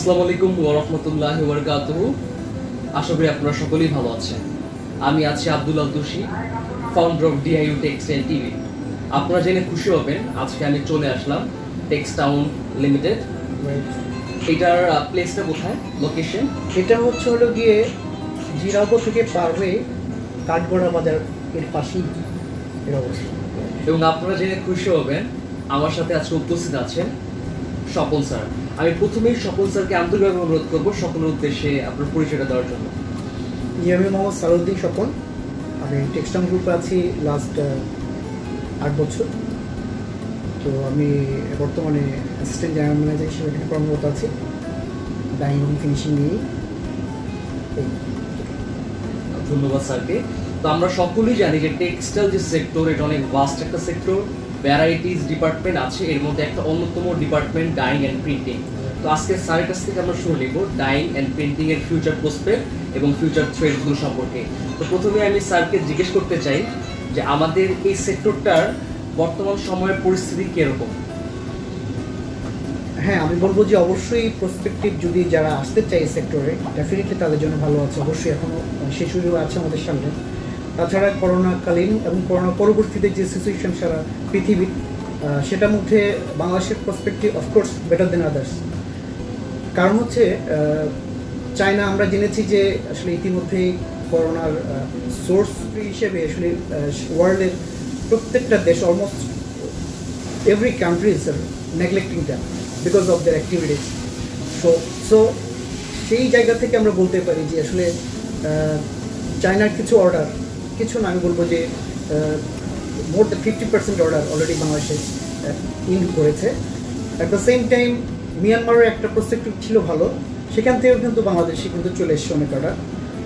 আসসালামু আলাইকুম ওয়া রাহমাতুল্লাহি ওয়া বারাকাতুহু। আশা করি আপনারা সকলেই ভালো আছেন। আমি আছি Abdul Altushi, founder of DIU textile TV. আপনারা জেনে খুশি হবেন আজকে আমি চলে আসলাম টেক্সটাউন লিমিটেড। এটার প্লেসটা কোথায়, লোকেশন? এটা হলো গিয়ে জিরাবো থেকে পারবে কাঠগড়া বাজার এর পাশেই এর অবস্থা। এবং আপনারা জেনে খুশি হবেন আমার সাথে আজকে উপস্থিত আছেন স্বপন স্যার। আমি প্রথমেই স্বপন স্যারকে আন্তরিকভাবে অনুরোধ করবো সকলের উদ্দেশ্যে আপনার পরিচয়টা দেওয়ার জন্য। আমি মোহাম্মদ সালাউদ্দিন স্বপন। আমি টেক্সটাউন গ্রুপে আছি লাস্ট 8 বছর। তো আমি বর্তমানে অ্যাসিস্ট্যান্ট জেনারেল ম্যানেজার হিসেবে এখানে কর্মরত আছি, ডাইং এবং ফিনিশিং নিয়েই। ধন্যবাদ স্যারকে। তো আমরা সকলেই জানি যে টেক্সটাইল যে সেক্টর, এটা অনেক ভাস্ট একটা সেক্টর, ভ্যারাইটিস ডিপার্টমেন্ট আছে, এর মধ্যে একটা অন্যতম ডিপার্টমেন্ট ডাইং অ্যান্ড প্রিন্টিং। তো আজকে স্যারের কাছ থেকে আমরা শুনে নিব ডাইং অ্যান্ড প্রিন্টিং এর ফিউচার প্রসপেক্ট এবং ফিউচার থ্রেডগুলো সম্পর্কে। তো প্রথমে আমি স্যারকে জিজ্ঞেস করতে চাই যে আমাদের এই সেক্টরটার বর্তমান সময়ের পরিস্থিতি কিরকম? হ্যাঁ, আমি বলবো যে অবশ্যই প্রসপেক্টিভ যদি যারা আসতে চায় এই সেক্টরে, ডেফিনেটলি তাদের জন্য ভালো আছে। অবশ্যই এখনও সেই সুযোগ আছে আমাদের সামনে। তাছাড়া করোনাকালীন এবং করোনা পরবর্তীতে যে সিচুয়েশন সারা পৃথিবীর, সেটার মধ্যে বাংলাদেশের prospective of course better than others. কারণ হচ্ছে চায়না, আমরা জেনেছি যে আসলে ইতিমধ্যেই করোনার সোর্স হিসেবে আসলে ওয়ার্ল্ডের প্রত্যেকটা দেশ, almost every country is neglecting them because of their activities. So সেই জায়গা থেকে আমরা বলতে পারি যে আসলে চায়নার কিছু অর্ডার, কিছু না, আমি বলবো যে মোর দ্যান 50% অর্ডার অলরেডি বাংলাদেশে ইন করেছে। অ্যাট দ্য সেম টাইম মিয়ানমারের একটা প্রসপেক্টিভ ছিল ভালো, সেখান থেকেও কিন্তু বাংলাদেশে কিন্তু চলে এসছে অনেক অর্ডার।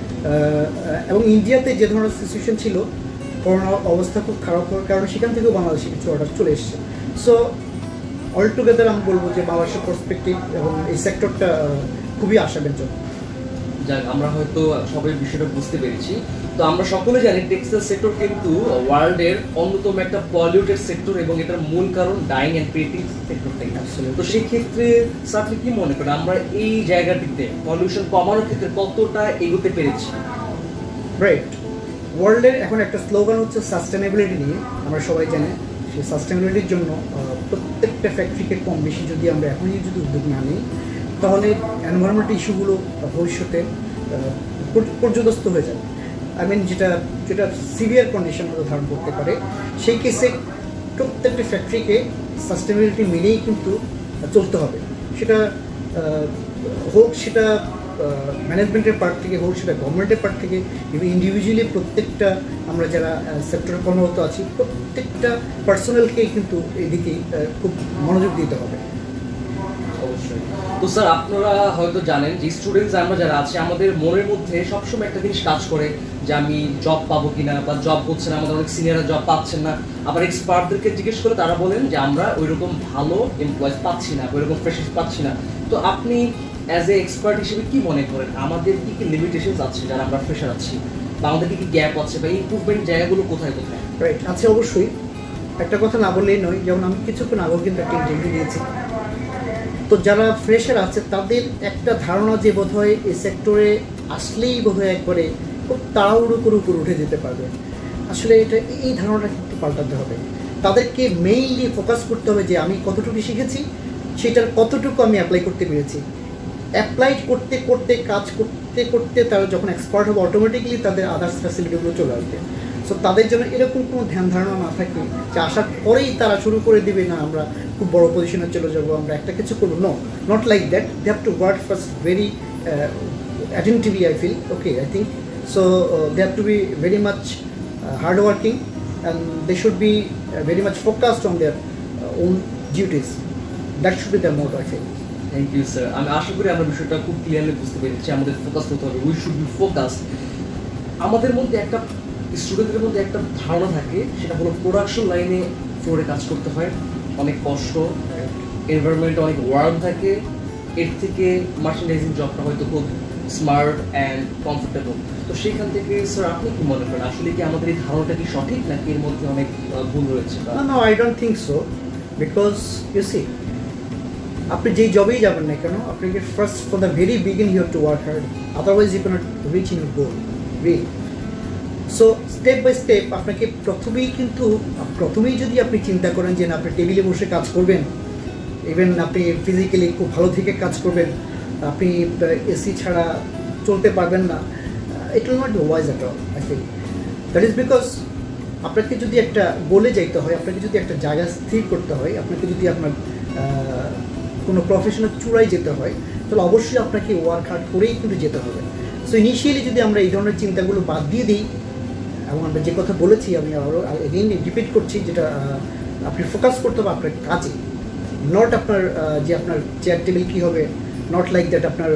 এবং ইন্ডিয়াতে যে ধরনের সিচুয়েশন ছিল, করোনার অবস্থা খুব খারাপ হওয়ার কারণে সেখান থেকেও বাংলাদেশে কিছু অর্ডার চলে এসছে। সো অল টুগেদার আমি বলবো যে বাংলাদেশের পার্সপেক্টিভ এবং এই সেক্টরটা খুবই আশাব্যঞ্জক। যাক, আমরা হয়তো সবাই বিষয়টা বুঝতে পেরেছি। তো আমরা সকলে জানি টেক্সটাইল সেক্টর কিন্তু ওয়ার্ল্ডের অন্যতম একটা পলিউটেড সেক্টর এবং এটার মূল কারণ ডাইং অ্যান্ড প্রিন্টিং সেক্টরটাই। তো সেই ক্ষেত্রে স্যার আপনি কি মনে করেন আমরা এই জায়গাটিতে পলিউশন কমানোর ক্ষেত্রে কতটা এগোতে পেরেছি? রাইট, ওয়ার্ল্ডের এখন একটা স্লোগান হচ্ছে সাস্টেনেবিলিটি নিয়ে, আমরা সবাই জানি। সেই সাস্টেনেবিলিটির জন্য প্রত্যেকটা ফ্যাক্টরিকে কম বেশি যদি আমরা এখনই যদি উদ্যোগ না নিই, তাহলে এনভায়রনমেন্ট ইস্যুগুলো ভবিষ্যতে পর্যদস্ত হয়ে যাবে। আই মিন যেটা সিভিয়ার কন্ডিশন হয়তো ধারণ করতে পারে। সেই কেসে প্রত্যেকটা ফ্যাক্টরিকে সাস্টেনেবিলিটি মেনেই কিন্তু চলতে হবে। সেটা হোক সেটা ম্যানেজমেন্টের পার্ট থেকে, হোক সেটা গভর্নমেন্টের পার্ট থেকে, এবং ইন্ডিভিজুয়ালি প্রত্যেকটা আমরা যারা সেক্টরে কর্মরত আছি, প্রত্যেকটা পার্সোনালকেই কিন্তু এদিকে খুব মনোযোগ দিতে হবে। অবশ্যই। তো স্যার আপনারা হয়তো জানেন যে স্টুডেন্টস আমরা যারা আছি, আমাদের মনের মধ্যে সবসময় একটা জিনিস কাজ করে যে আমি জব পাবো কিনা, বা জব হচ্ছে না, আমাদের অনেক সিনিয়ররা জব পাচ্ছেন না। আবার এক্সপার্টদেরকে জিজ্ঞেস করে তারা বলেন যে আমরা ওইরকম ভালো এমপ্লয়েজ পাচ্ছি না, ওইরকম ফ্রেশার্স পাচ্ছি না। তো আপনি অ্যাজ এ এক্সপার্ট হিসেবে কি মনে করেন আমাদের কি কি লিমিটেশনস আছে যারা আমরা ফ্রেশার আছি, বা আমাদের কি কি গ্যাপ আছে, বা ইমপ্রুভমেন্ট জায়গাগুলো কোথায় কোথায়? রাইট, আছে অবশ্যই। একটা কথা না বললেই নয়, যেমন আমি কিছুক্ষণ আগেও কিন্তু একটা ইন্টারভিউ দিয়েছি। তো যারা ফ্রেশার আছে তাদের একটা ধারণা যে বোধহয় এই সেক্টরে আসলেই বোধহয় একবারে খুব তাড়াহুড়ো করে উপরে উঠে যেতে পারবে। আসলে এই ধারণাটা কিন্তু পাল্টাতে হবে। তাদেরকে মেইনলি ফোকাস করতে হবে যে আমি কতটুকু শিখেছি, সেটার কতটুকু আমি অ্যাপ্লাই করতে পেরেছি। অ্যাপ্লাই করতে করতে, কাজ করতে করতে তারা যখন এক্সপার্ট হবে, অটোমেটিকলি তাদের আদার্স ফ্যাসিলিটিগুলো চলে আসবে। সো তাদের জন্য এরকম কোনো ধ্যান ধারণা না থাকে যে আসার পরেই তারা শুরু করে দেবে না আমরা খুব বড় পজিশনে চলে যাবো, আমরা একটা কিছু করবো। No, not like that. They have to work first very attentively, I feel okay, I think so. They have to be very much hard working and they should be very much focused on their own duties. That should be the motto, I feel. Thank you sir. আমি আশা করি আমরা বিষয়টা খুব clearly বুঝতে পেরেছি। আমাদের focus হতে হবে, উই শুড বি ফোকাসড। আমাদের মধ্যে একটা স্টুডেন্টদের মধ্যে একটা ধারণা থাকে, সেটা হলো প্রোডাকশন লাইনে ফ্লোরে কাজ করতে হয়, অনেক কষ্ট, এনভায়রনমেন্ট অনেক ওয়ার্ম থাকে, এর থেকে মার্চেন্ডাইজিং জবটা হয়তো খুব স্মার্ট অ্যান্ড কমফোর্টেবল। তো সেখান থেকে স্যার আপনি কি মনে করেন আসলে কি আমাদের এই ধারণাটা কি সঠিক, নাকি এর মধ্যে অনেক ভুল রয়েছে? No, I don't think so, because you see, আপনি যেই জবেই যাবেন না কেন, আপনাকে first for the very begin you have to work hard, otherwise you cannot reach in your goal really. So step by step আপনাকে প্রথমেই যদি আপনি চিন্তা করেন যে না আপনি টেবিলে বসে কাজ করবেন, ইভেন আপনি ফিজিক্যালি খুব ভালো থেকে কাজ করবেন, আপনি এসি ছাড়া চলতে পারবেন না, it will not be wise at all I feel. That is because আপনাকে যদি একটা গোলে যাইতে হয়, আপনাকে যদি একটা জায়গা স্থির করতে হয়, আপনাকে যদি আপনার কোনো প্রফেশনাল চূড়ায় যেতে হয়, তাহলে অবশ্যই আপনাকে ওয়ার্ক হার্ড করেই কিন্তু যেতে হবে। সো ইনিশিয়ালি যদি আমরা এই ধরনের চিন্তাগুলো বাদ দিয়ে দিই, এবং আমরা যে কথা বলেছি আমি আরও এগেইন রিপিট করছি, যেটা আপনি ফোকাস করতে হবে আপনার কাজে, নট আপনার যে আপনার চেয়ার টেবিল কী হবে, নট লাইক দ্যাট আপনার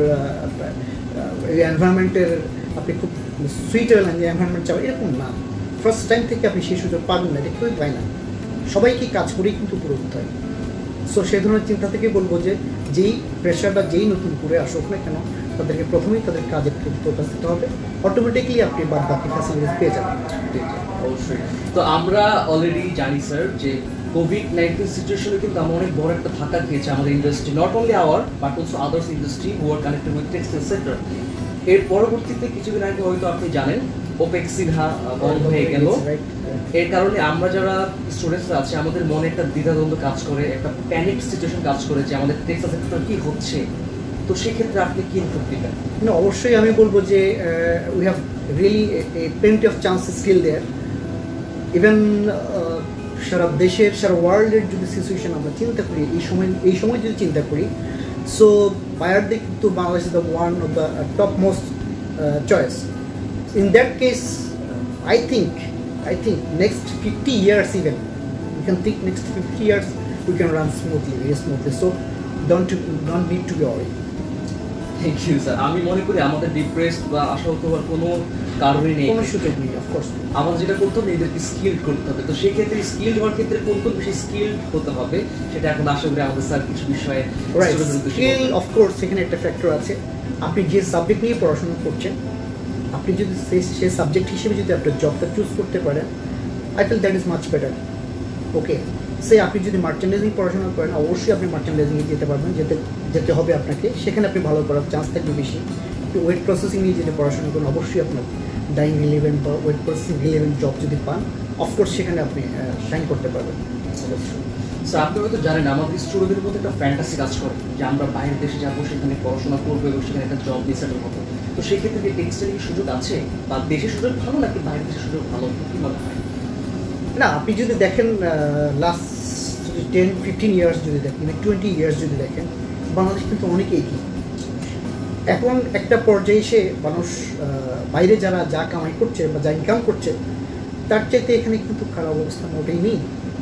এনভায়রনমেন্টের আপনি খুব সুইটেবল এনভায়রনমেন্ট চাবেন, এরকম না। ফার্স্ট টাইম থেকে আপনি সেই সুযোগ পাবেন না, এটা কেউই পায় না, সবাইকে কাজ করেই কিন্তু পুরো করতে হয়। সো সেই ধরনের চিন্তা থেকে বলবো যে যেই প্রেশারটা যেই নতুন করে আসুক না কেন, তাদেরকে প্রথমেই তাদের কাজের প্রতি ফোকাস দিতে হবে, অটোমেটিকলি আপনি বাকি ফ্যাসিলিটিস পেয়ে যাবেন। অবশ্যই। তো আমরা অলরেডি জানি স্যার যে কোভিড-19 সিচুয়েশনে কিন্তু আমরা অনেক বড় একটা ধাক্কা খেয়েছে আমাদের industry, not only our but also others industry who are connected with textile sector. এর পরবর্তীতে কিছুদিন আগে হয়তো আপনি জানেন ওপেক সিনহা বন্ধ হয়ে গেল। এর কারণে আমরা যারা স্টুডেন্টসরা আছে আমাদের মনে একটা দ্বিধাদ্বন্দ্ব কাজ করে, একটা প্যানিক সিচুয়েশন কাজ করে যে আমাদের টেক্সটাইল সেক্টর কী হচ্ছে। তো সেক্ষেত্রে আপনি কী ইনপুট দিবেন? না, অবশ্যই আমি বলবো যে we have really plenty of chances still there. Even সারা দেশের সারা ওয়ার্ল্ডের যদি সিচুয়েশন আমরা চিন্তা করি, এই সময় যদি চিন্তা করি, সো বায়ার দিক কিন্তু Bangladesh is the one of the top most choice. In that case I think next 50 years even, we can think next 50 years we can run smoothly, very smoothly. So don't need to be worried. Thank you sir. আমি মনে করি আমাদের depressed বা আশাহত হওয়ার কোনো কারণই নেই, কোনো সুযোগ নেই। অফকোর্স আমাদের যেটা করতে হবে নিজেদেরকে স্কিল্ড করতে হবে। তো সেই ক্ষেত্রে স্কিল্ড হওয়ার ক্ষেত্রে কোন বিষয়ে স্কিল্ড হতে হবে সেটা এখন আশা করি আমাদের স্যার কিছু বিষয়ে স্কিল অফকোর্স এখানে একটা ফ্যাক্টর আছে। আপনি যে সাবজেক্ট নিয়ে পড়াশোনা করছেন, আপনি যদি সেই সাবজেক্ট হিসেবে যদি আপনার জবটা চুজ করতে পারেন, I feel that is much better. Okay, say আপনি যদি মার্চেন্ডাইজিং পড়াশোনা করেন, অবশ্যই আপনি মার্চেন্ডাইজিংয়ে যেতে পারবেন, যেতে হবে আপনাকে, সেখানে আপনি ভালো করার চান্স থাকবে বেশি। ওয়েট প্রসেসিং নিয়ে যদি পড়াশোনা করেন, অবশ্যই আপনার ডাইং রিলেভেন্ট বা ওয়েট প্রসেসিং রিলেভেন্ট জব যদি পান, অফকোর্স সেখানে আপনি শাইন করতে পারবেন। স্যার আপনি হয়তো জানেন আমাদের স্টুডেন্টদের মধ্যে একটা ফ্যান্টাসি কাজ করে যে আমরা বাইরের দেশে যাবো, সেখানে পড়াশোনা করবো এবং সেখানে একটা জব দিয়ে সেটেল হবো। তো সেই ক্ষেত্রে কি টেক্সটাইলের সুযোগ আছে, বা দেশের সুযোগ ভালো নাকি বাইরের দেশের সুযোগ ভালো, কি মনে হয়? না, আপনি যদি দেখেন লাস্ট 10-15 ইয়ার্স যদি দেখেন, 20 ইয়ার্স যদি দেখেন, বাংলাদেশ কিন্তু অনেক এগিয়ে। এখন একটা পর্যায়ে এসে মানুষ বাইরে যারা যা কামাই করছে বা যা ইনকাম করছে, তার চাইতে এখানে কিন্তু খারাপ অবস্থা মোটেই নেই।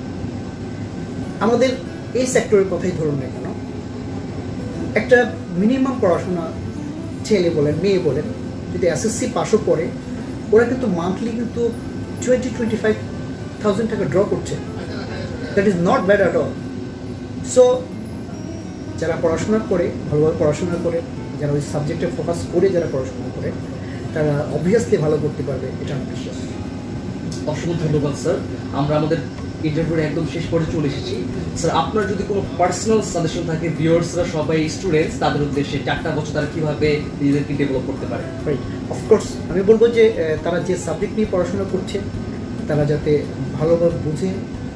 আমাদের এই সেক্টরের কথাই ধরুন না কেন, একটা মিনিমাম পড়াশোনা ছেলে বলেন মেয়ে বলেন যদি এসএসসি পাসও করে, ওরা কিন্তু মান্থলি কিন্তু 20-25,000 টাকা ড্র করছে। That is not bad at all. So যারা পড়াশোনা করে, ভালোভাবে পড়াশোনা করে, যারা ওই সাবজেক্টে ফোকাস করে যারা পড়াশোনা করে, তারা অবভিয়াসলি ভালো করতে পারবে, এটা আমার বিশ্বাস। অসংখ্য ধন্যবাদ স্যার। আমরা আমাদের ইন্টারভিউর একদম শেষ পর্যায়ে চলে এসেছি। স্যার আপনার যদি কোনো পার্সোনাল সাজেশন থাকে, ভিউয়ার্সরা সবাই স্টুডেন্টস, তাদের উদ্দেশ্যে 4টা বছর তারা কীভাবে নিজেদেরকে ডেভেলপ করতে পারে? রাইট, অফকোর্স আমি বলবো যে তারা যে সাবজেক্ট নিয়ে পড়াশোনা করছে, তারা যাতে ভালোভাবে বুঝে,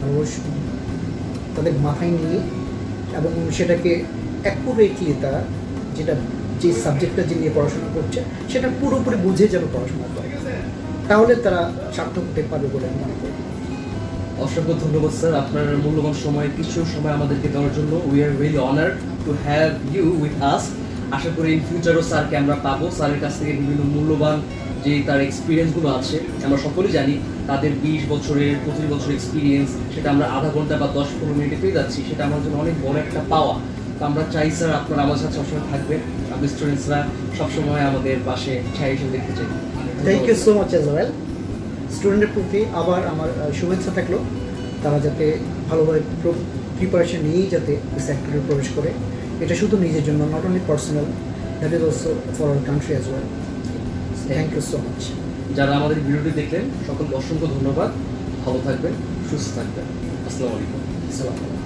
তাদের মাথায় নিয়ে এবং সেটাকে অ্যাকুরেটলি তারা যে সাবজেক্টটা যে নিয়ে পড়াশোনা করছে সেটা পুরোপুরি বুঝে যেন পড়াশোনা করে, তাহলে তারা সার্থক হতে পারবে বলে আমি মনে করি। অসংখ্য ধন্যবাদ স্যার আপনার মূল্যবান সময়, কিছু সময় আমাদেরকে দেওয়ার জন্য। We are really honoured to have you with us. আশা করি ইন ফিউচারও স্যারকে আমরা পাবো। স্যারের কাছ থেকে বিভিন্ন মূল্যবান যে তার এক্সপিরিয়েন্সগুলো আছে, আমরা সকলেই জানি তাদের 20 বছরের 25 বছরের এক্সপিরিয়েন্স, সেটা আমরা আধা ঘন্টা বা 10-15 মিনিটে পেয়ে যাচ্ছি, সেটা আমার জন্য অনেক বড় একটা পাওয়া। তো আমরা চাই স্যার আপনারা আমাদের সাথে সবসময় থাকবেন, আমি স্টুডেন্টসরা সবসময় আমাদের পাশে ছায়া হিসেবে দেখতে চাই। Thank you so much as well. স্টুডেন্টের প্রতি আবার আমার শুভেচ্ছা থাকলো, তারা যাতে ভালোভাবে প্রিপারেশন নিয়েই যাতে সেক্টরে প্রবেশ করে। এটা শুধু নিজের জন্য, not only personal, that is also for our country as well. Thank you so much. যারা আমাদের ভিডিওটি দেখলেন সকলকে অসংখ্য ধন্যবাদ। ভালো থাকবেন, সুস্থ থাকবেন। আসসালামু আলাইকুম। আসসালামু আলাইকুম।